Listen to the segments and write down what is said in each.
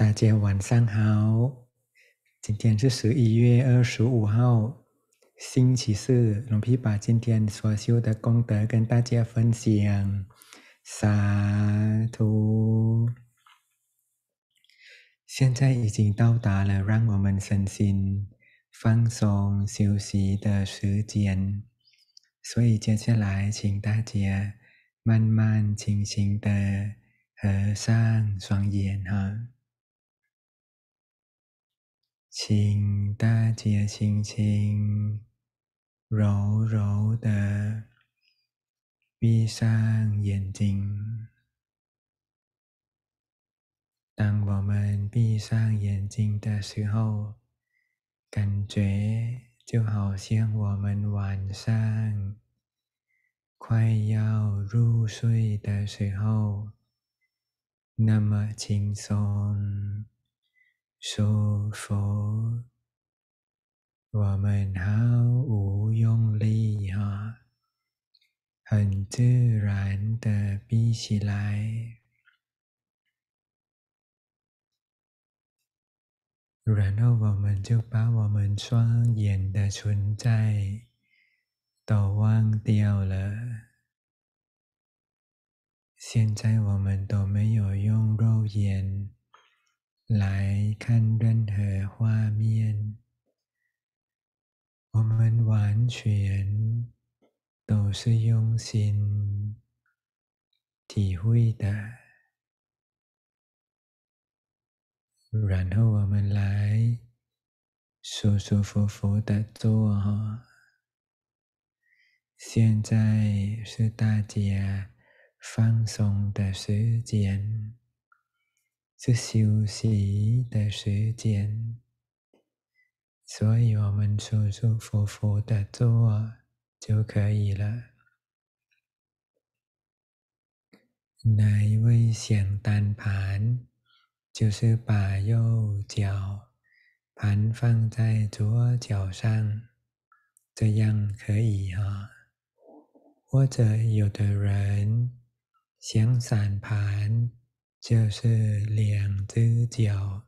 大家晚上好，今天是11月25号，星期四。龙皮把今天所修的功德跟大家分享，萨图。现在已经到达了让我们身心放松休息的时间，所以接下来请大家慢慢轻轻的合上双眼哈。请大家轻轻、柔柔的闭上眼睛。当我们闭上眼睛的时候，感觉就好像我们晚上快要入睡的时候，那么轻松、舒服。我们毫无用力哈，很自然的闭起来，然后我们就把我们双眼的存在都忘掉了。现在我们都没有用肉眼来看任何画面，我们完全都是用心体会的。然后我们来舒舒服服的坐哈。现在是大家放松的时间，是休息的时间，所以我们舒舒服服的坐就可以了。那一位想单盘，就是把右脚盘放在左脚上，这样可以哈。或者有的人想散盘，就是两只脚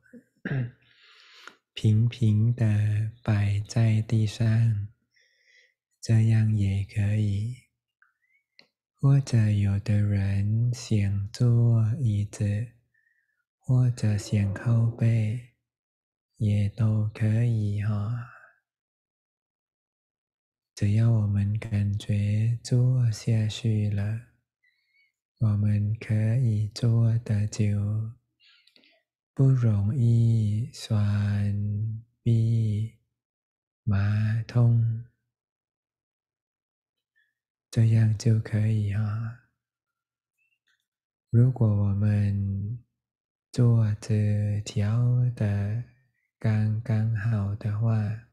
平平的摆在地上，这样也可以。或者有的人想坐椅子，或者想靠背，也都可以哈。只要我们感觉坐下去了，我们可以坐得久，不容易酸痹麻痛，这样就可以哈。如果我们坐着调的刚刚好的话，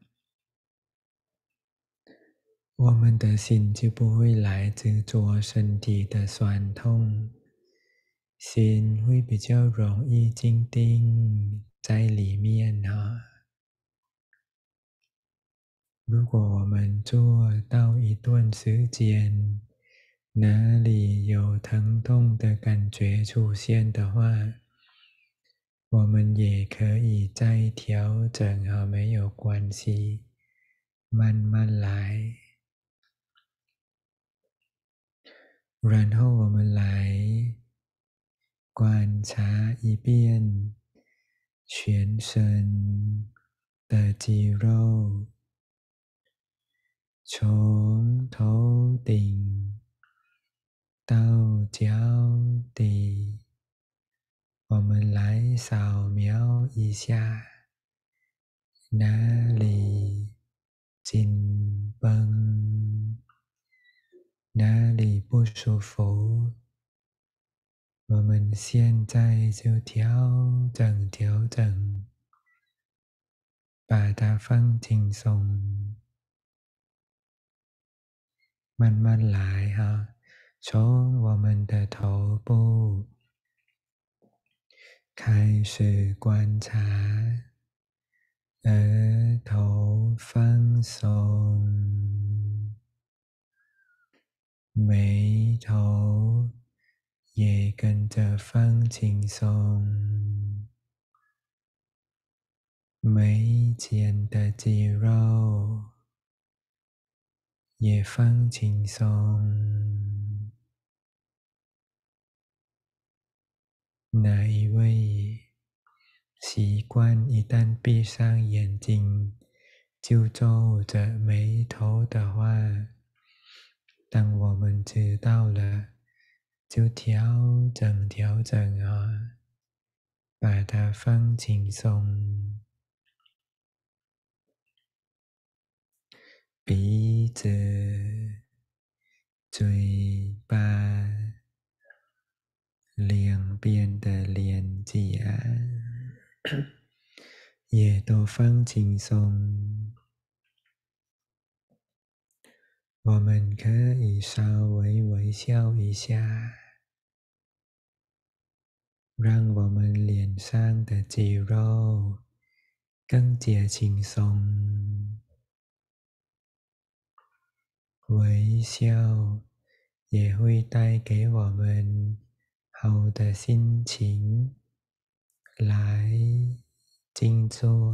我们的心就不会来执着身体的酸痛，心会比较容易静定在里面哈。如果我们做到一段时间，哪里有疼痛的感觉出现的话，我们也可以再调整哈，没有关系，慢慢来。然后我们来观察一遍全身的肌肉，从头顶到脚底，我们来扫描一下哪里紧绷，哪里不舒服，我们现在就调整，把它放轻松，慢慢来哈。从我们的头部开始观察，额头放松，眉头也跟着放轻松， 眉间的肌肉也放轻松。哪一位习惯一旦闭上眼睛就皱着眉头的话，当我们知道了，就调整啊，把它放轻松。鼻子、嘴巴、两边的脸颊也都放轻松。我们可以稍微微笑一下，让我们脸上的肌肉更加轻松。微笑也会带给我们好的心情。来静坐，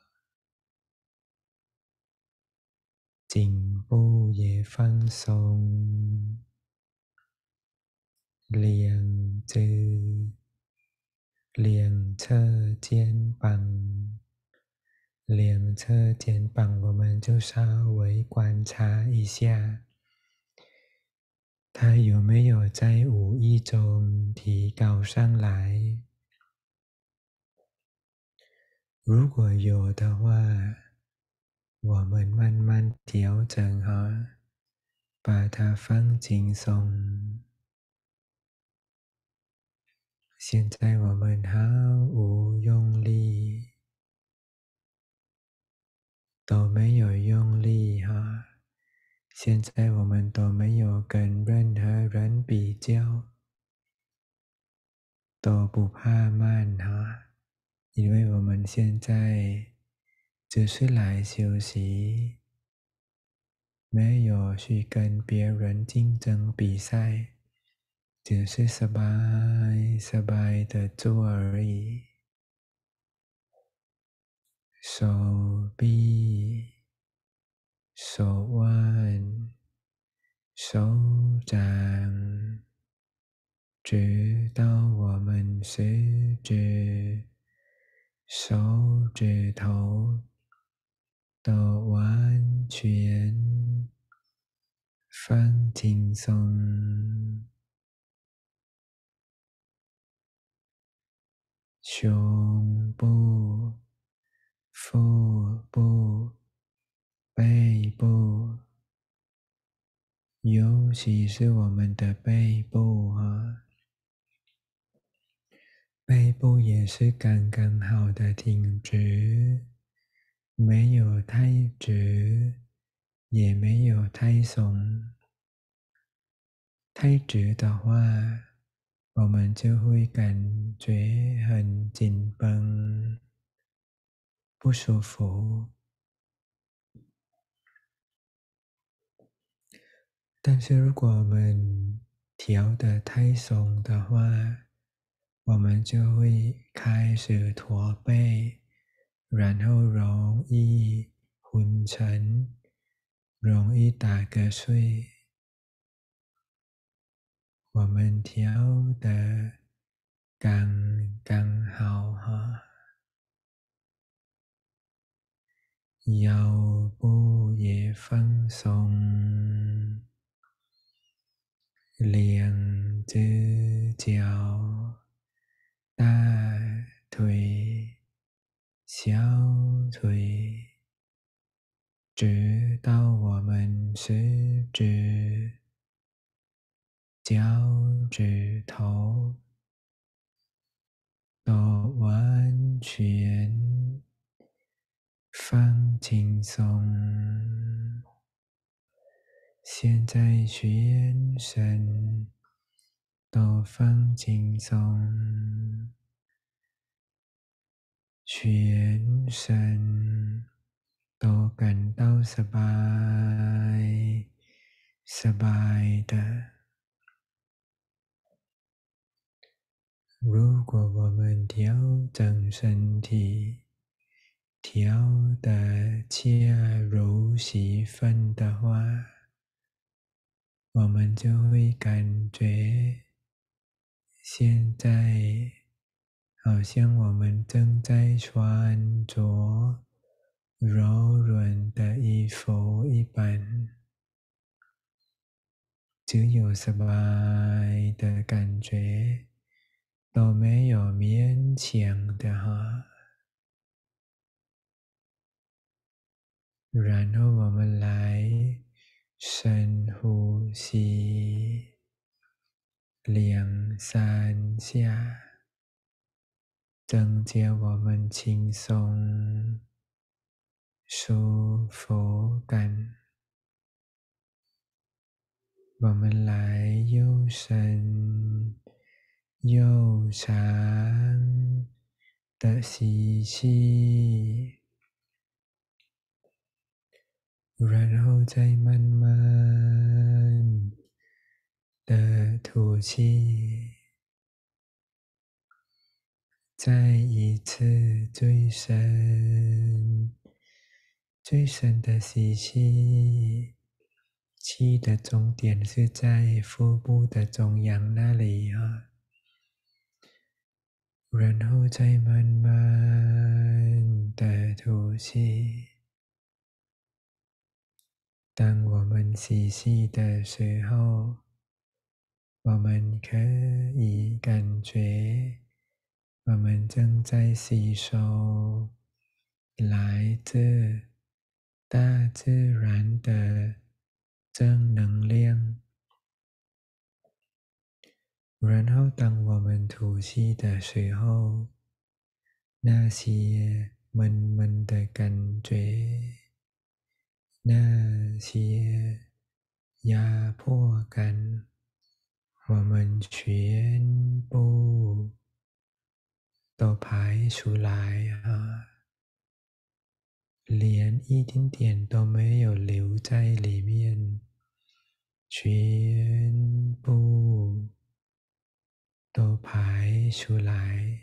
颈部也放松，两只两侧肩膀，两侧肩膀我们就稍微观察一下，它有没有在无意中提高上来？如果有的话，我们慢慢调整哈，把它放轻松。现在我们毫无用力，都没有用力哈。现在我们都没有跟任何人比较，都不怕慢哈，因为我们现在只是来休息，没有去跟别人竞争比赛，只是สบายสบาย的做而已。手臂、手腕、手掌，直到我们食指、手指头都完全放轻松。胸部、腹部、背部，尤其是我们的背部啊，背部也是刚刚好的挺直，没有太直，也没有太松。太直的话，我们就会感觉很紧绷，不舒服。但是如果我们调得太松的话，我们就会开始驼背，然后容易昏沉，容易打瞌睡。我们调得刚刚好哈，腰部也放松，两只脚，大腿、小腿，直到我们食指、脚趾头都完全放轻松。现在全身都放轻松，全身都感到สบายสบาย的。如果我们调整身体， 调的切如洗分的话，我们就会感觉现在好像我们正在穿着柔软的衣服一般，只有สบาย的感觉，都没有勉强的哈。然后我们来深呼吸2、3下，增加我们轻松舒服感。我们来又深又长的吸气，然后再慢慢的吐气。再一次最深、最深的吸气，气的终点是在腹部的中央那里啊，然后再慢慢的吐气。当我们吸气的时候，我们可以感觉我们正在吸收来自大自然的正能量，然后当我们吐气的时候，那些闷闷的感觉，那些压迫感，我们全部都排出来啊，连一点点都没有留在里面，全部都排出来。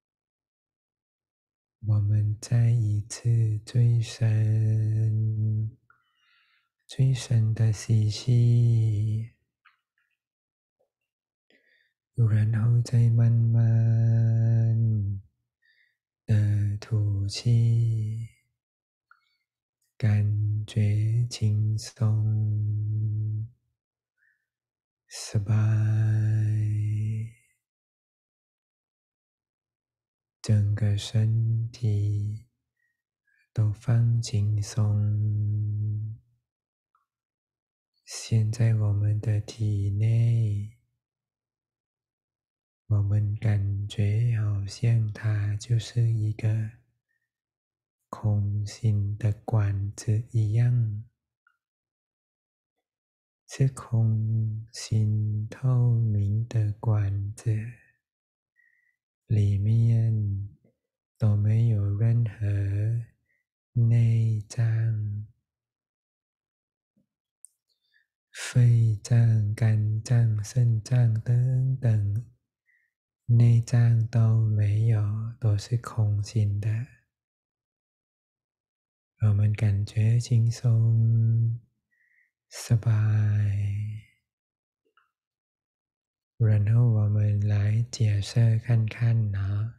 我们再一次最深、最深的吸气，然后再慢慢的吐气，感觉轻松、สบาย整个身体都放轻松。现在我们的体内，我们感觉好像它就是一个空心的管子一样，是空心透明的管子，里面都没有任何内脏、肺脏、肝脏、肾脏等等，内脏都没有，都是空心的。我们感觉轻松、สบาย。然后我们来解释看看呢，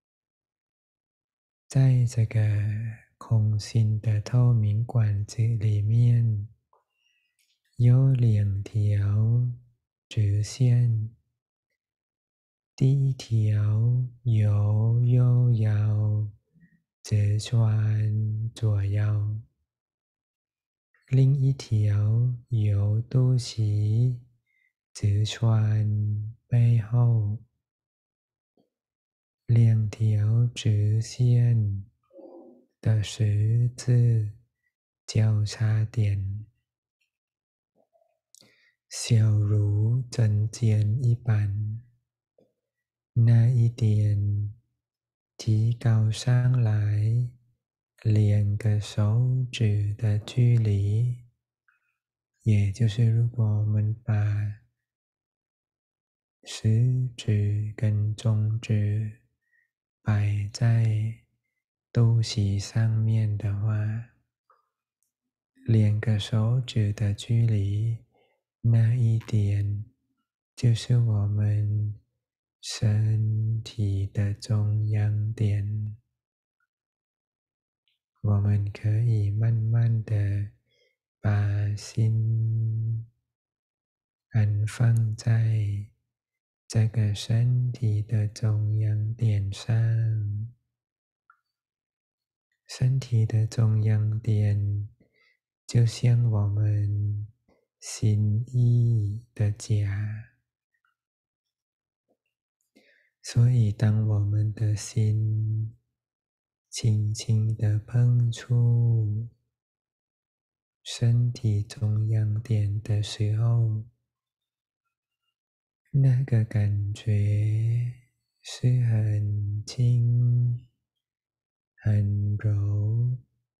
在这个空心的透明管子里面，有2条直线，第一条由右腰直穿左腰，另一条由肚脐直穿背后。2条直线的十字交叉点，小如针尖一般，那一点提高上来2个手指的距离，也就是如果我们把食指跟中指摆在肚脐上面的话，2个手指的距离，那一点就是我们身体的中央点。我们可以慢慢的把心安放在这个身体的中央点上。身体的中央点就像我们心意的家，所以当我们的心轻轻的碰触身体中央点的时候，那个感觉是很轻、很柔、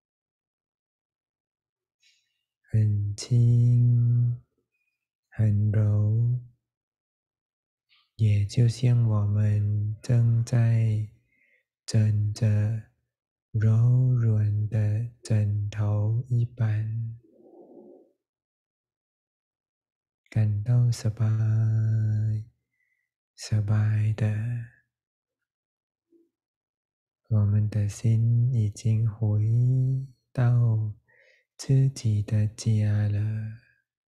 很轻、很柔，也就像我们正在枕着柔软的枕头一般，感到สบายสบาย的。我们的心已经回到自己的家了，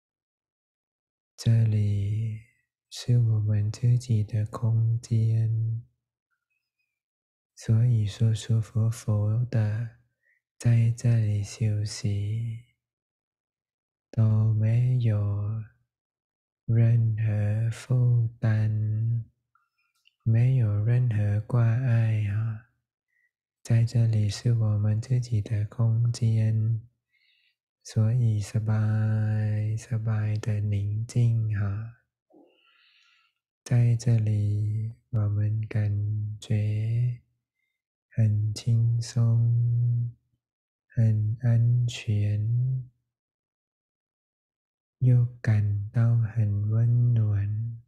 这里是我们自己的空间，所以舒舒服服的在这里休息，都没有任何负担，没有任何挂碍啊。在这里是我们自己的空间，所以สบายสบาย的宁静哈。在这里，我们感觉很轻松、很安全，又感到很温暖，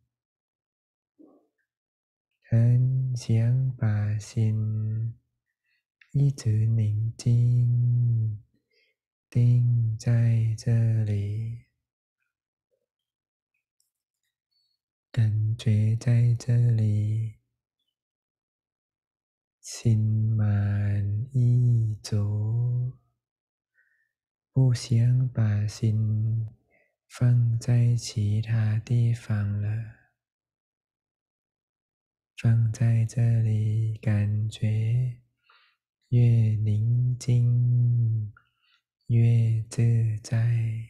很想把心一直宁静定在这里，感觉在这里心满意足，不想把心放在其他地方了，放在这里，感觉越宁静越自在，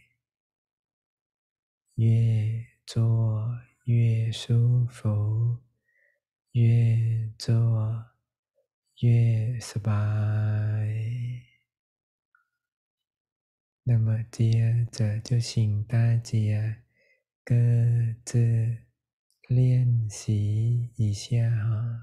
越做越舒服，越做越สบาย。那么接着就请大家各自练习一下哈。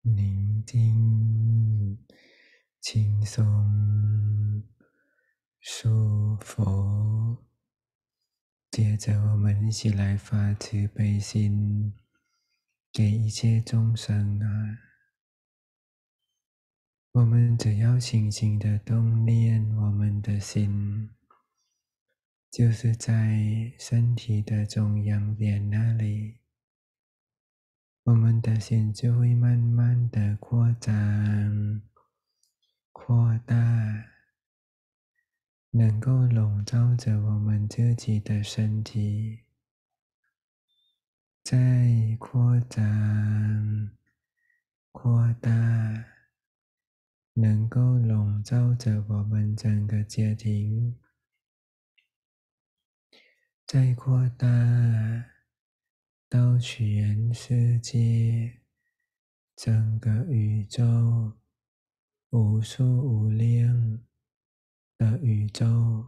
宁静、轻松、舒服。接着，我们一起来发慈悲心，给一切众生啊！我们只要轻轻的动念，我们的心就是在身体的中央点那里，我们的心就会慢慢的扩张、扩大，能够笼罩着我们自己的身体，在扩张、扩大，能够笼罩着我们整个家庭，在扩大到全世界，整个宇宙，无数无量的宇宙，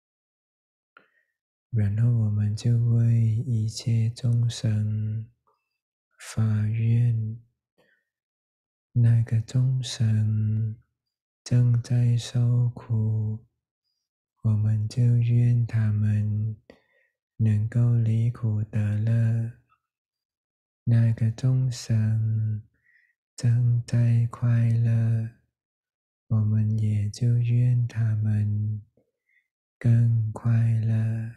然后我们就为一切众生发愿，那个众生正在受苦，我们就愿他们能够离苦得乐。那个众生正在快乐，我们也就愿他们更快乐。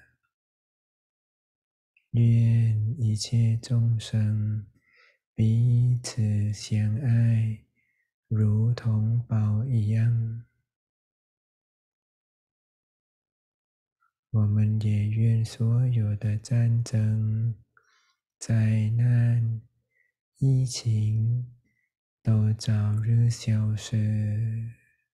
愿一切众生彼此相爱，如同宝一样。我们也愿所有的战争、灾难、疫情都早日消失。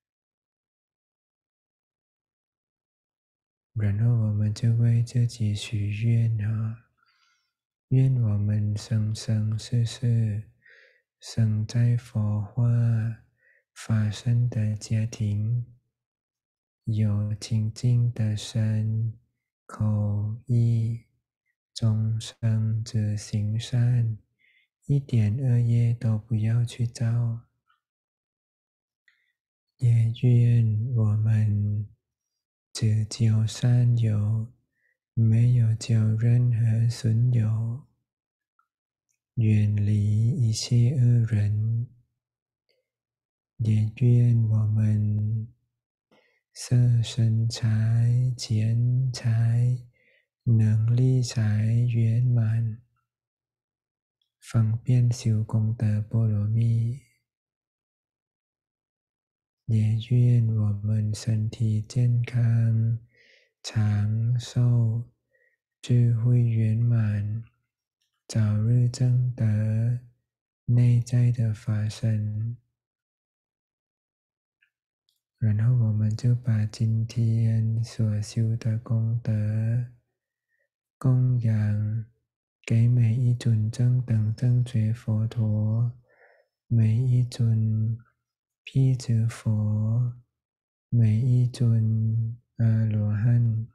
然后我们就为自己许愿啊，愿我们生生世世生在佛化法身的家庭，有清净的身、口、意，终生只行善，一点恶业都不要去造。也愿我们只交善友，没有交任何损友，远离一切恶人。也愿我们色身财、钱财、能力财圆满，方便修功德波罗蜜。也愿我们身体健康、长寿、智慧圆满，早日证得内在的法身。然后我们就把今天所修的功德供养给每一尊正等正觉佛陀，每一尊辟支佛，每一尊阿罗汉，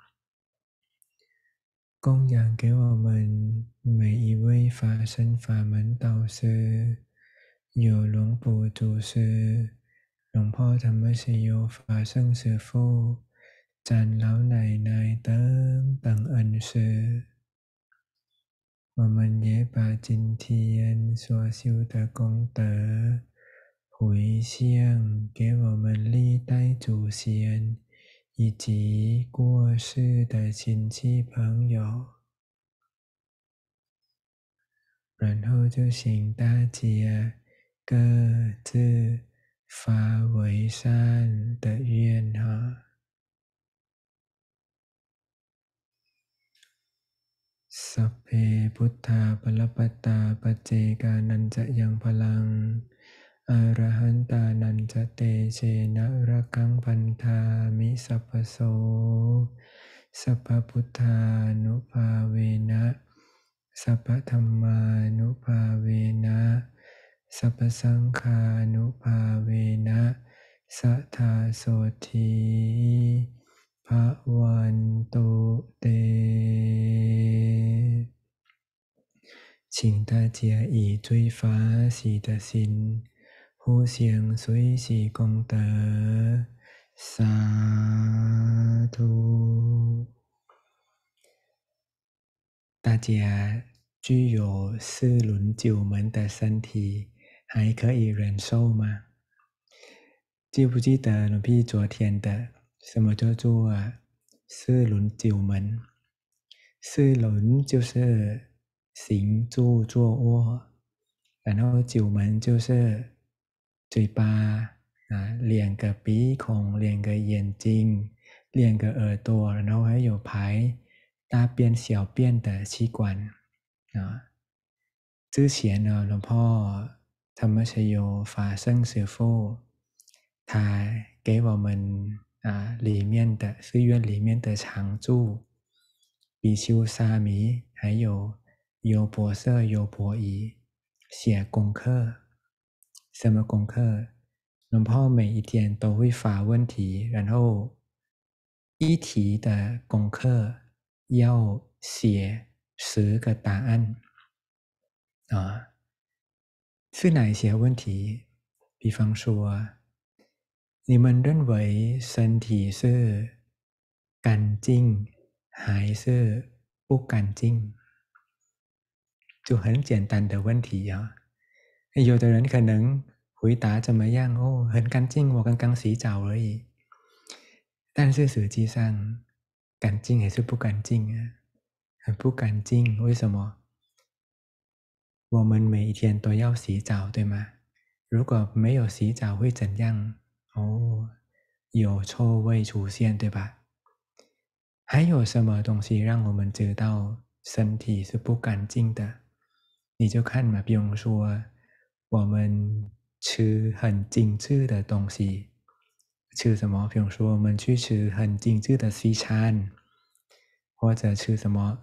供养给我们每一位法身法门导师，有龙ปู่祖师、龙婆ธรรมชโย法圣师父、长老奶奶等等恩师。我们也把今天所修的功德回向给我们历代祖先以及过世的亲戚朋友，然后就请大家各自发为善的愿哈。สัพเพพุทธาปรปัตตาปัจเจกานันจะยังพลังอรหันตานันจะเตเชนะระกังพันธามิสัพพโสสัพพพุทธานุภาเวนะสัพพธัมมานุภาเวนะสัพพสังฆานุภาเวนะสัทธาโสธีภวันตุเต请大家以最法喜的心互相随喜功德，萨埵。大家具有四轮九门的身体，还可以忍受吗？记不记得หลวงพี่昨天的什么叫做四轮九门？四轮就是行住坐卧，然后九门就是嘴巴两个鼻孔，两个眼睛，两个耳朵，然后还有排大便小便的器官之前呢，หลวงพ่อธรรมชโย法圣师父他给我们里面的寺院里面的常住比丘沙弥还有优婆塞优婆夷写功课，什么功课？หลวงพ่อ每一天都会发问题，然后一题的功课要写10个答案是哪一些问题？比方说，你们认为身体是干净还是不干净？就很简单的问题有的人可能回答怎么样？哦，很干净，我刚刚洗澡而已。但是实际上，干净还是不干净很不干净。为什么？我们每一天都要洗澡，对吗？如果没有洗澡会怎样？有臭味出现，对吧？还有什么东西让我们知道身体是不干净的？你就看嘛，比如说我们吃很精致的东西，吃什么？比如说我们去吃很精致的西餐，或者吃什么？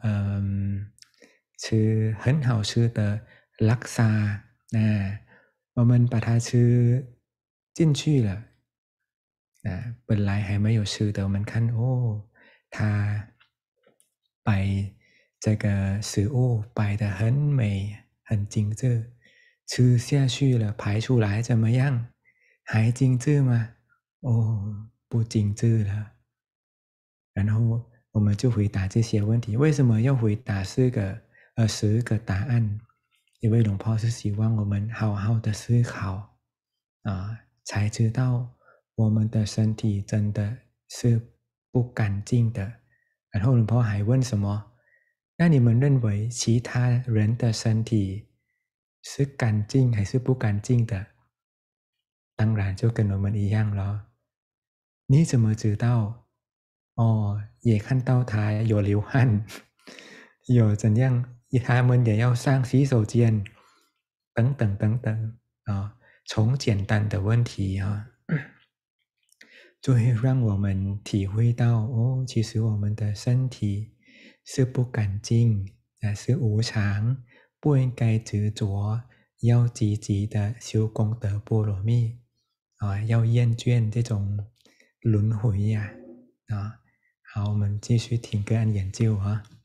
吃很好吃的拉萨我们把它吃进去了本来还没有吃的，我们看它摆这个食物摆得很美，很精致，吃下去了，排出来怎么样？还精致吗？不精致了。然后我们就回答这些问题。为什么要回答10个答案？因为หลวงพ่อ是希望我们好好的思考才知道我们的身体真的是不干净的。然后หลวงพ่อ还问什么？那你们认为其他人的身体是干净还是不干净的？当然就跟我们一样了。你怎么知道？也看到他有流汗，有怎样，他们也要上洗手间，等等等等从简单的问题就会让我们体会到其实我们的身体是不干净是无常，不应该执着，要积极的修功德波罗蜜要厌倦这种轮回好，我们继续听个案研究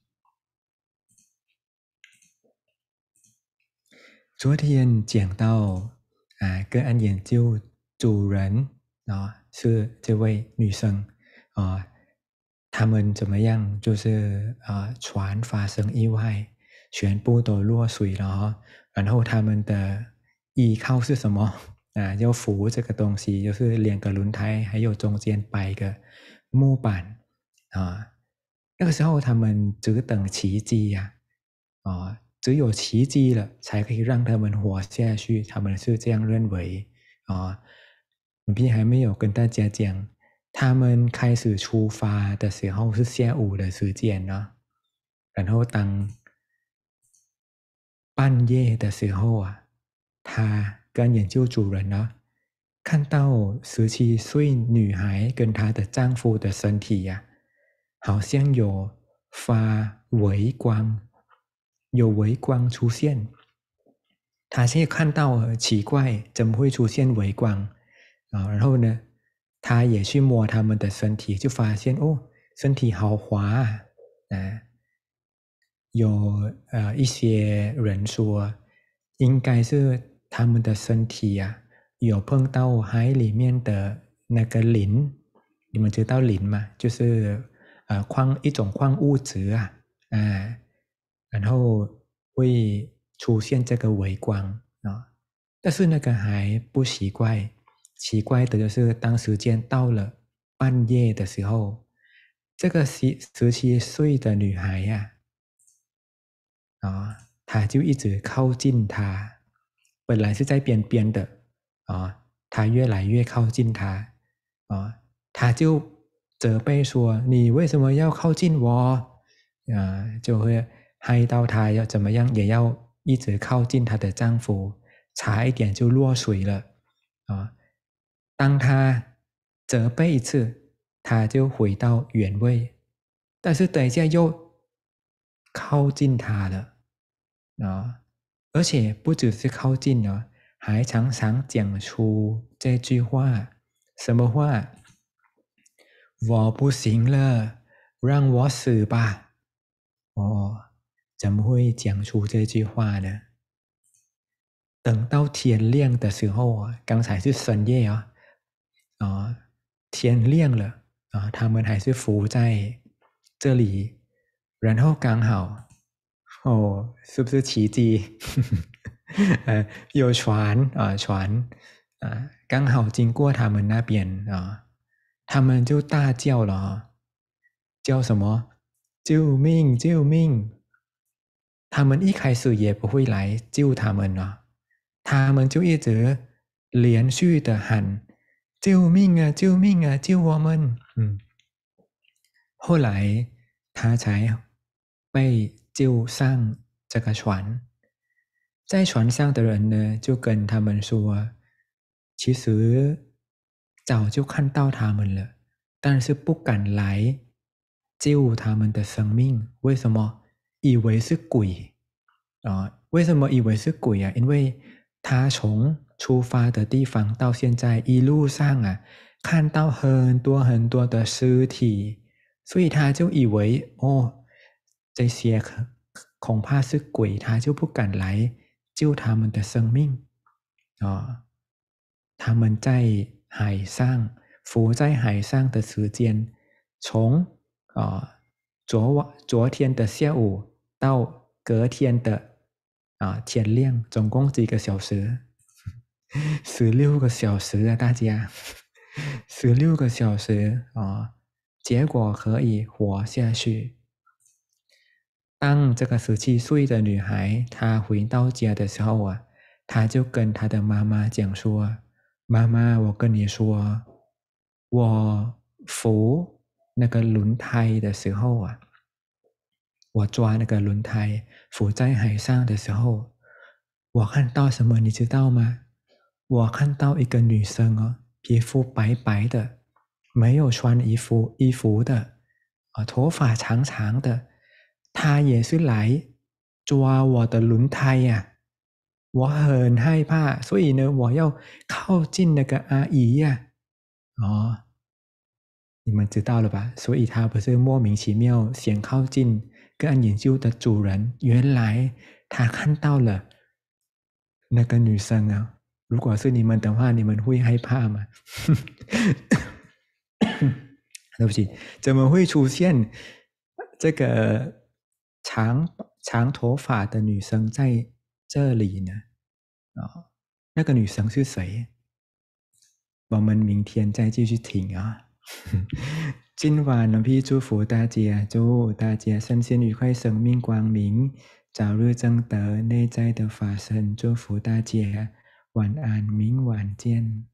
昨天讲到个案研究主人是这位女生他们怎么样？就是船发生意外，全部都落水了然后他们的依靠是什么？要扶这个东西，就是2个轮胎，还有中间摆一个木板那个时候他们只等奇迹只有奇迹了，才可以让他们活下去。他们是这样认为我们还没有跟大家讲。他们开始出发的时候是下午的时间然后当半夜的时候他跟研究主人看到17岁女孩跟她的丈夫的身体好像有发微光，有微光出现。他现在看到奇怪，怎么会出现微光然后呢？他也去摸他们的身体，就发现身体好滑有一些人说，应该是他们的身体有碰到海里面的那个磷，你们知道磷吗？就是一种矿物质啊，然后会出现这个微光啊，但是那个还不奇怪，奇怪的就是当时间到了半夜的时候，这个17岁的女孩呀，她就一直靠近他，本来是在边边的她越来越靠近他他就责备说：“你为什么要靠近我？”就会害到她要怎么样，也要一直靠近她的丈夫，差一点就落水了当她责备一次，她就回到原位，但是等一下又靠近他了而且不只是靠近还常常讲出这句话，什么话？我不行了，让我死吧！怎么会讲出这句话呢？等到天亮的时候刚才是深夜天亮了他们还是浮在这里，然后刚好是不是奇迹？有船刚好经过他们那边他们就大叫了叫什么？救命！救命！他们一开始也不会来救他们他们就一直连续的喊救命啊！救命啊！救我们！后来他才被救上这个船。在船上的人呢，就跟他们说，其实早就看到他们了，但是不敢来救他们的生命。为什么？以为是鬼为什么以为是鬼因为他从出发的地方到现在一路上看到很多很多的尸体，所以他就以为这些恐怕是鬼，他就不敢来救他们的生命他们在海上浮在海上的时间，从昨天的下午到隔天的天亮，总共几个小时？16个小时大家16个小时结果可以活下去。当这个17岁的女孩她回到家的时候她就跟她的妈妈讲说：“妈妈，我跟你说，我扶那个轮胎的时候我抓那个轮胎浮在海上的时候，我看到什么你知道吗？我看到一个女生皮肤白白的，没有穿衣服的头发长长的，她也是来抓我的轮胎我很害怕，所以呢，我要靠近那个阿姨你们知道了吧？所以她不是莫名其妙想靠近个研究的主人，原来她看到了那个女生如果是你们的话，你们会害怕吗？对不起，怎么会出现这个长头发的女生在这里呢？那个女生是谁？我们明天再继续听今晚呢，พี่祝福大家，祝大家身心愉快，生命光明，早日证得内在的法身。祝福大家，晚安，明晚见。